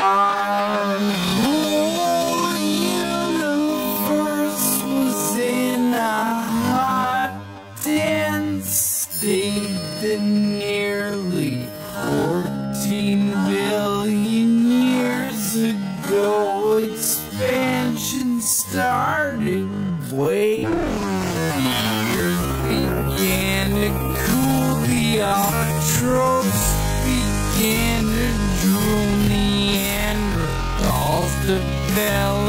Our whole universe was in a hot, dense state that nearly 14 billion years ago expansion started. Wait, the earth began to cool, the autotrophs began to drool, Neanderthals developed